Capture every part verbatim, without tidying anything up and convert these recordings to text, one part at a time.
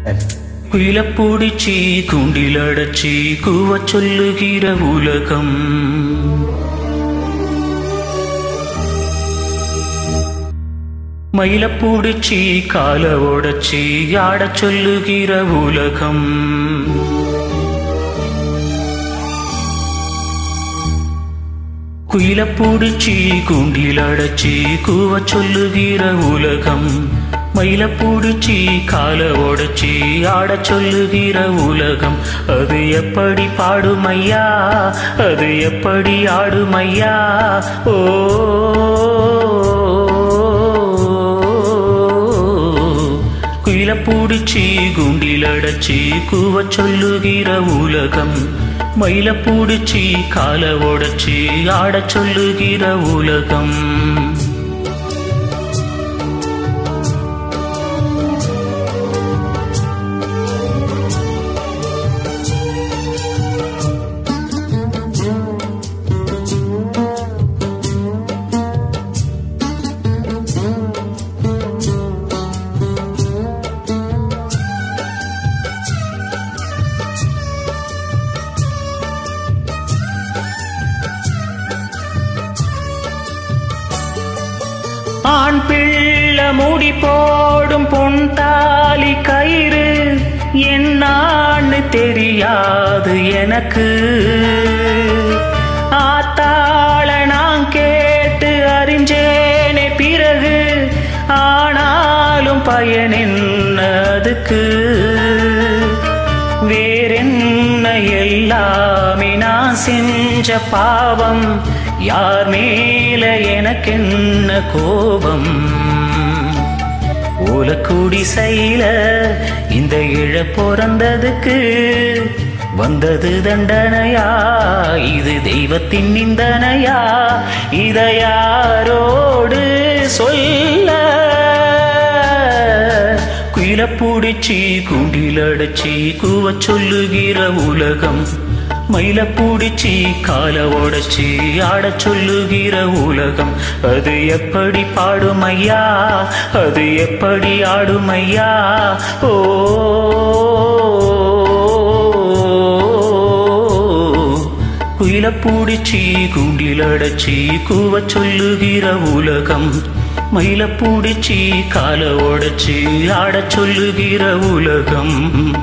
குயில பூடிச்சி கூண்டில் அடைச்சி கூவ சொல்லுகிற உலகம். மயில பூடிச்சி கால உடைச்சி ஆட சொல்லுகிற உலகம். குயில பூடிச்சி கூண்டில் அடைச்சி கூவ சொல்லுகிற உலகம். மயில பூடிச்சி கால உடைச்சி ஆட சொல்லுகிற உலகம். அது எப்படி பாடுமையா, அது எப்படி ஆடுமையா. ஓ குயில பூடிச்சி கூண்டில் அடைச்சி கூவ சொல்லுகிற உலகம். மயில பூடிச்சி கால உடைச்சி ஆட சொல்லுகிற உலகம். ஆண் பிள்ளை முடி போடும் பொன் தாலி கயிறு என்னான்னு தெரியாது எனக்கு. ஆத்தாள நான் கேட்டு அறிஞ்சேனே பிறகு, ஆனாலும் பயன் என்ன அதுக்கு. வேறென்ன எல்லாமே நான் செஞ்ச பாவம், யார் மேல எனக்கென்ன கோபம். ஓலக்கூடி செய்யல இந்த இழ பிறந்ததுக்கு வந்தது தண்டனையா, இது தெய்வத்தின் நிந்தனையா. இதை யாரோடு சொல்ல. குயில பூடிச்சி கூண்டில் அடைச்சி கூவ சொல்லுகிற உலகம். மயில பூடிச்சி கால உடைச்சி ஆட சொல்லுகிற உலகம். அது எப்படி பாடுமையா, அது எப்படி ஆடுமையா. ஓ குயில பூடிச்சி கூண்டில் அடைச்சி கூவ சொல்லுகிற உலகம். மயில பூடிச்சி கால உடைச்சி ஆட சொல்லுகிற உலகம்.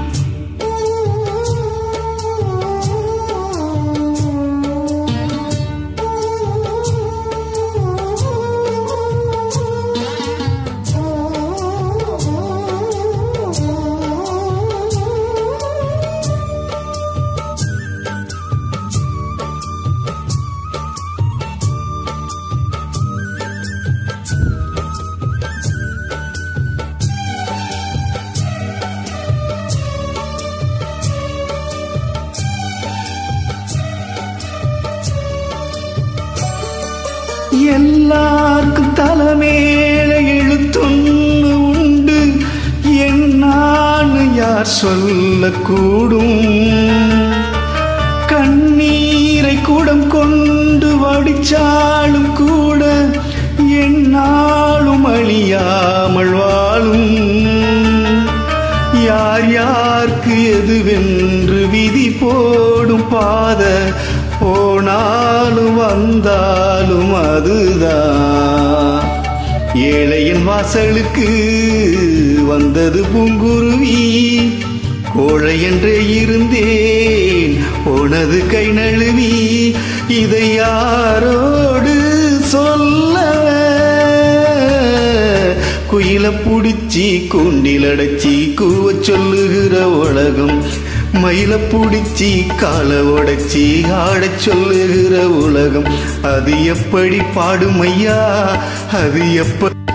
எல்லாருக்கும் தலைமேல எழுத்தொன்னு உண்டு, என்னான்னு யார் சொல்லக்கூடும். கண்ணீரை கூடம் கொண்டு வடிச்சாலும் கூட என்னாலும் அழியாமல் வாழும். யார் யாருக்கு எதுவென்று விதி போடும் பாத, போனாலும் வந்தாலும் அதுதான். ஏழையின் வாசலுக்கு வந்தது பூங்குருவி, கோழை என்றே இருந்தேன் போனது கை நழுவி. இதை யாரோடு சொல்ல. குயில புடிச்சி கூண்டில் அடைச்சி கூவ சொல்லுகிற உலகம். மயில பூடிச்சி கால உடைச்சி ஆட சொல்லுகிற உலகம். அது எப்படி பாடுமையா, அது எப்படி